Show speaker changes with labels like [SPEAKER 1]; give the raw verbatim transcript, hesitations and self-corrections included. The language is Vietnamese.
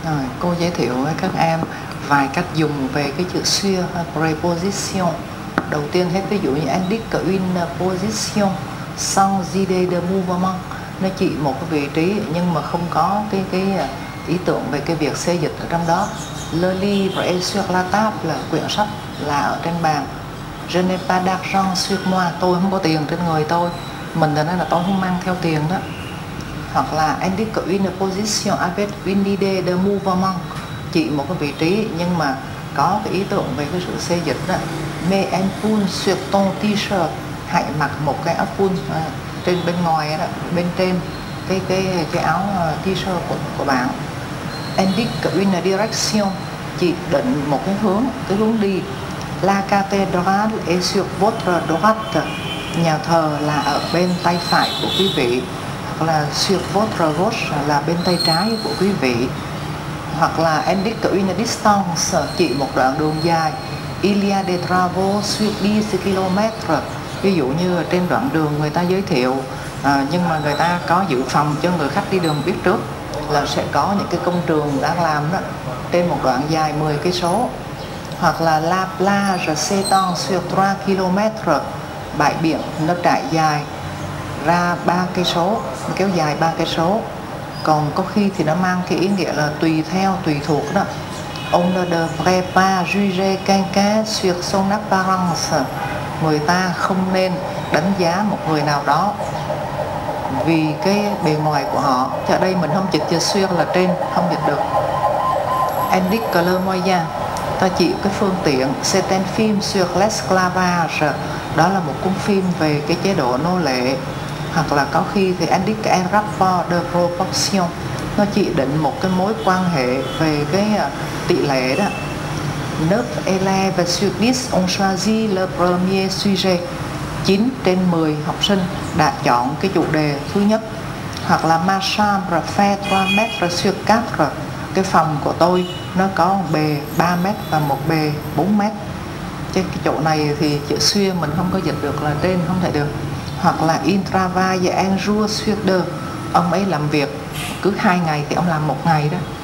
[SPEAKER 1] Rồi, cô giới thiệu với các em vài cách dùng về cái chữ sur preposition. Đầu tiên hết, ví dụ như indique une position sans idée de mouvement, nó chỉ một cái vị trí nhưng mà không có cái cái ý tưởng về cái việc xê dịch ở trong đó. Le livre est sur la table, là quyển sách là ở trên bàn. Je n'ai pas d'argent sur moi, tôi không có tiền trên người tôi. Mình thì nói là tôi không mang theo tiền đó. Hoặc là indique une position avec une idée de mouvement, chỉ một cái vị trí nhưng mà có cái ý tưởng về cái sự xê dịch đó. Mets un pull sur ton t-shirt, hãy mặc một cái áo pull à, trên bên ngoài đó, bên trên cái cái cái áo t-shirt của, của bạn. Indique une direction, chỉ định một cái hướng, cái hướng đi. La cathédrale est sur votre droite, nhà thờ là ở bên tay phải của quý vị. Hoặc là sur votre gauche là bên tay trái của quý vị. Hoặc là indique une distance, chỉ một đoạn đường dài. Il y a des travaux sur dix kilomètres, ví dụ như trên đoạn đường người ta giới thiệu à, nhưng mà người ta có dự phòng cho người khách đi đường biết trước là sẽ có những cái công trường đang làm đó trên một đoạn dài mười cây số. Hoặc là la plage s'étend sur trois kilomètres, bãi biển nó trải dài ra ba cây số, kéo dài ba cây số. Còn có khi thì nó mang cái ý nghĩa là tùy theo, tùy thuộc đó. On ne devrait pas juger quelqu'un sur son apparence, người ta không nên đánh giá một người nào đó vì cái bề ngoài của họ. Thì ở đây mình không dịch chữ sur là trên, không dịch được. Indique le moyen, ta chỉ cái phương tiện. C'est un film sur l'esclavage, đó là một cuốn phim về cái chế độ nô lệ. Hoặc là có khi thì indique un rapport de proportion, nó chỉ định một cái mối quan hệ về cái tỷ lệ đó. Neuf élèves sur dix ont choisi le premier sujet, chín trên mười học sinh đã chọn cái chủ đề thứ nhất. Hoặc là ma chambre fait trois mètres sur quatre, cái phòng của tôi nó có một bề ba mét và một bề bốn mét. Trên cái chỗ này thì chữ sur mình không có dịch được là trên, không thể được. Hoặc là il travaille un jour sur deux, ông ấy làm việc cứ hai ngày thì ông làm một ngày đó.